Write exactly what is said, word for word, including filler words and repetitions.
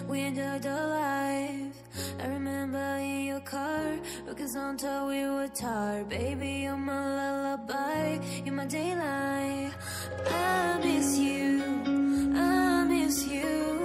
we enjoyed our life. I remember in your car, because on top we were tired. Baby, you're my lullaby, you're my daylight. I miss you, I miss you.